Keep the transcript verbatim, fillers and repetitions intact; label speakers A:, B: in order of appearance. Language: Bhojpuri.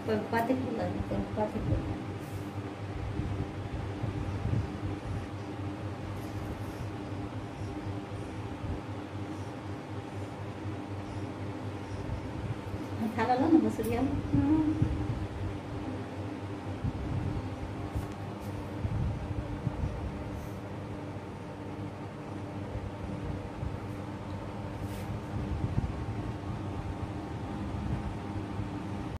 A: Perempat itu lagi, perempat itu. Halo lo nama Surya.